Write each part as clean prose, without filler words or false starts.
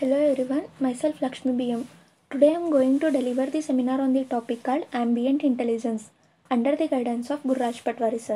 Hello everyone, myself Lakshmi BM. Today I am going to deliver the seminar on the topic called Ambient Intelligence under the guidance of Gurraj Patwari sir.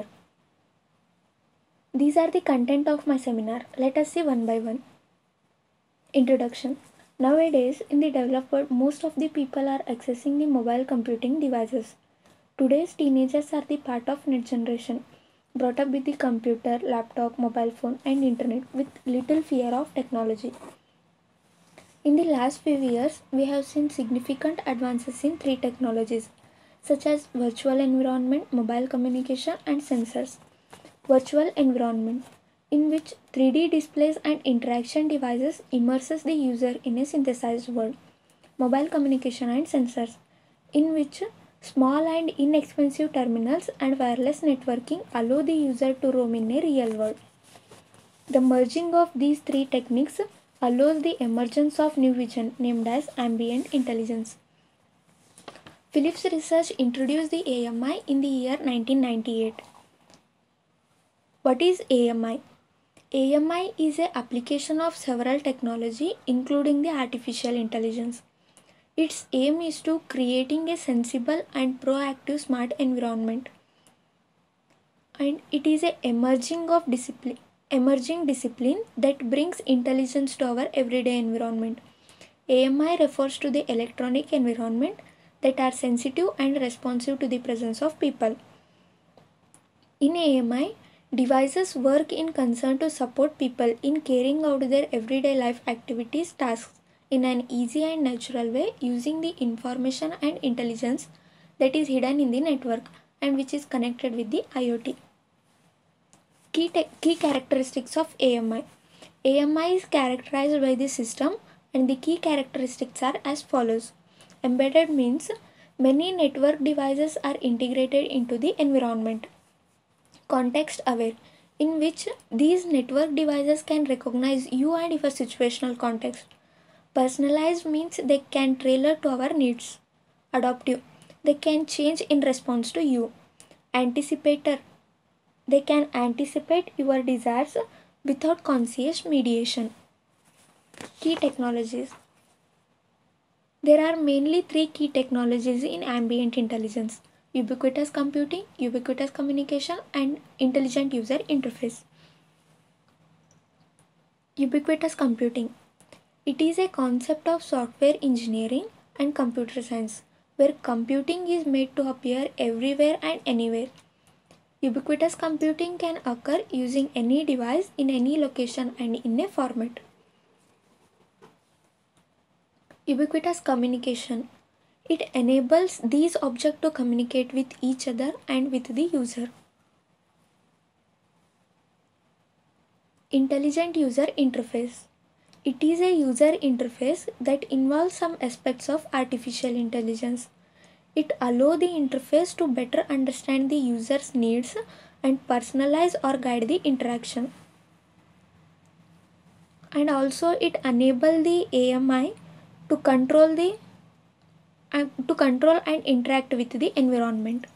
These are the content of my seminar. Let us see one by one. Introduction. Nowadays, in the developed world, most of the people are accessing the mobile computing devices. Today's teenagers are the part of net generation, brought up with the computer, laptop, mobile phone and internet with little fear of technology. In the last few years, we have seen significant advances in three technologies such as virtual environment, mobile communication and sensors. Virtual environment, in which 3D displays and interaction devices immerses the user in a synthesized world. Mobile communication and sensors, in which small and inexpensive terminals and wireless networking allow the user to roam in a real world. The merging of these three techniques allows the emergence of new vision named as ambient intelligence. Philips Research introduced the AMI in the year 1998. What is AMI? AMI is an application of several technology including the artificial intelligence. Its aim is to creating a sensible and proactive smart environment. And it is a emerging discipline that brings intelligence to our everyday environment. AMI refers to the electronic environment that are sensitive and responsive to the presence of people. In AMI, devices work in concern to support people in carrying out their everyday life activities tasks in an easy and natural way using the information and intelligence that is hidden in the network and which is connected with the IoT. Key characteristics of AMI. AMI is characterized by the system and the key characteristics are as follows. Embedded means many network devices are integrated into the environment. Context aware, in which these network devices can recognize you and your situational context. Personalized means they can tailor to our needs. Adaptive, they can change in response to you. Anticipator, they can anticipate your desires without conscious mediation. Key technologies. There are mainly three key technologies in ambient intelligence: ubiquitous computing, ubiquitous communication, and intelligent user interface. Ubiquitous computing. It is a concept of software engineering and computer science where computing is made to appear everywhere and anywhere. Ubiquitous computing can occur using any device in any location and in a format. Ubiquitous communication. It enables these objects to communicate with each other and with the user. Intelligent user interface. It is a user interface that involves some aspects of artificial intelligence. It allows the interface to better understand the user's needs and personalize or guide the interaction. And also it enables the AMI to control and interact with the environment.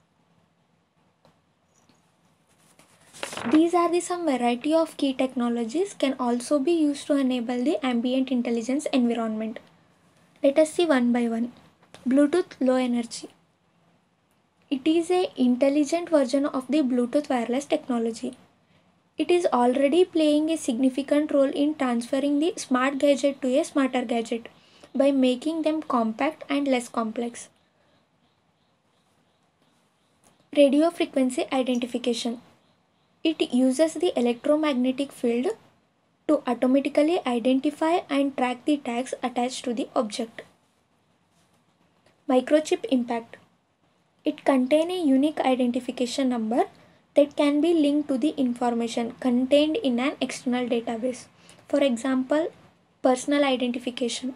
These are some variety of key technologies can also be used to enable the ambient intelligence environment. Let us see one by one. Bluetooth Low Energy. It is an intelligent version of the Bluetooth wireless technology. It is already playing a significant role in transferring the smart gadget to a smarter gadget by making them compact and less complex. Radio frequency identification. It uses the electromagnetic field to automatically identify and track the tags attached to the object. Microchip impact. It contains a unique identification number that can be linked to the information contained in an external database. For example, personal identification.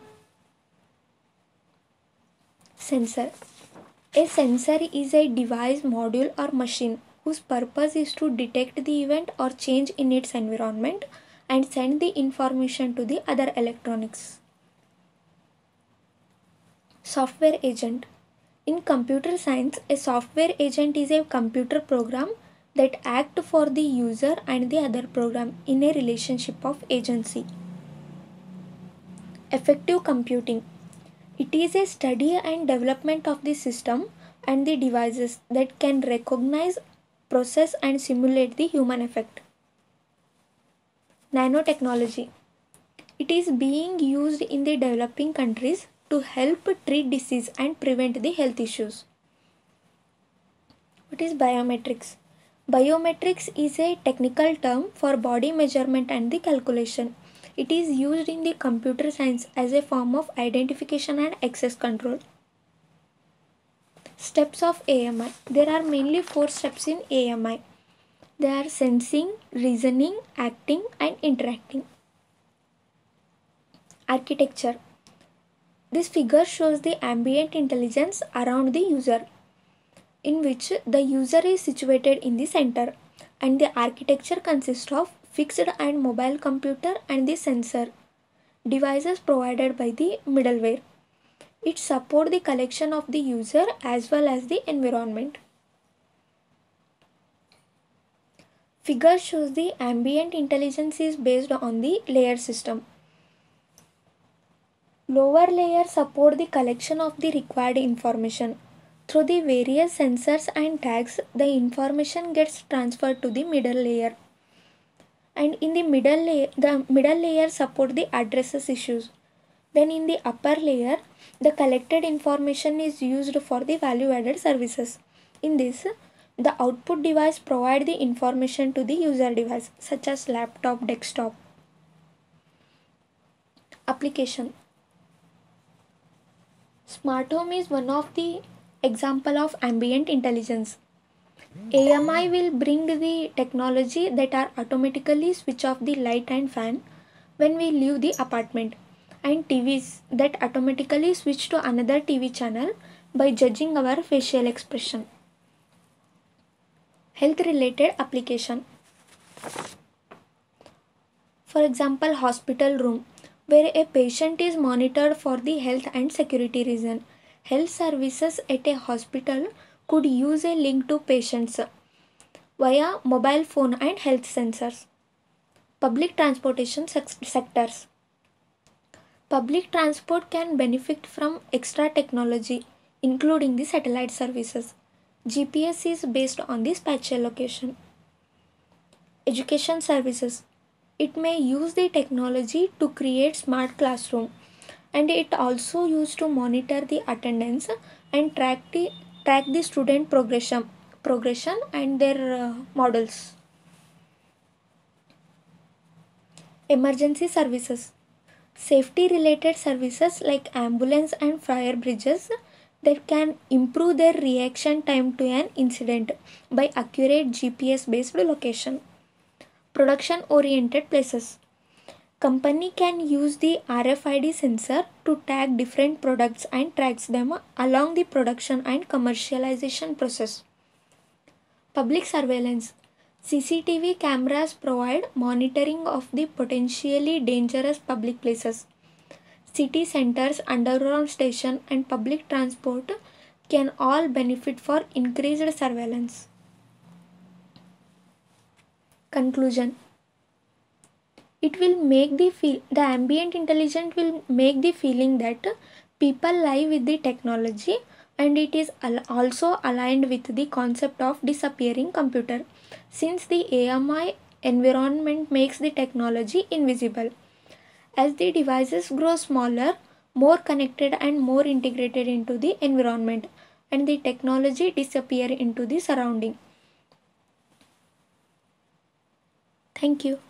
Sensor. A sensor is a device, module or machine whose purpose is to detect the event or change in its environment and send the information to the other electronics. Software agent. In computer science, a software agent is a computer program that acts for the user and the other program in a relationship of agency. Effective computing. It is a study and development of the system and the devices that can recognize, process, and simulate the human effect. Nanotechnology. It is being used in the developing countries to help treat disease and prevent the health issues. What is biometrics? Biometrics is a technical term for body measurement and the calculation. It is used in the computer science as a form of identification and access control. Steps of AMI. There are mainly 4 steps in AMI. They are sensing, reasoning, acting, and interacting. Architecture. This figure shows the ambient intelligence around the user, in which the user is situated in the center, and the architecture consists of fixed and mobile computer and the sensor devices provided by the middleware. It supports the collection of the user as well as the environment. Figure shows the ambient intelligence is based on the layer system. Lower layers support the collection of the required information. Through the various sensors and tags, the information gets transferred to the middle layer. And in the middle layer support the addresses issues. Then in the upper layer, the collected information is used for the value-added services. In this, the output device provide the information to the user device, such as laptop, desktop. Application. Smart home is one of the example of ambient intelligence. AMI will bring the technology that are automatically switch off the light and fan when we leave the apartment, and TVs that automatically switch to another TV channel by judging our facial expression. Health related application. For example, hospital room where a patient is monitored for the health and security reason. Health services at a hospital could use a link to patients via mobile phone and health sensors. Public transportation sectors. Public transport can benefit from extra technology, including the satellite services. GPS is based on the spatial location. Education services. It may use the technology to create smart classroom, and it also used to monitor the attendance and track the student progression and their models. Emergency services. Safety related services like ambulance and fire bridges that can improve their reaction time to an incident by accurate GPS based location. Production oriented places. Company can use the RFID sensor to tag different products and tracks them along the production and commercialization process. Public surveillance. CCTV cameras provide monitoring of the potentially dangerous public places. City centers, underground station, and public transport can all benefit for increased surveillance. Conclusion. It will make the ambient intelligence will make the feeling that people live with the technology, and it is also aligned with the concept of disappearing computer, since the AMI environment makes the technology invisible. As the devices grow smaller, more connected and more integrated into the environment, and the technology disappear into the surrounding. Thank you.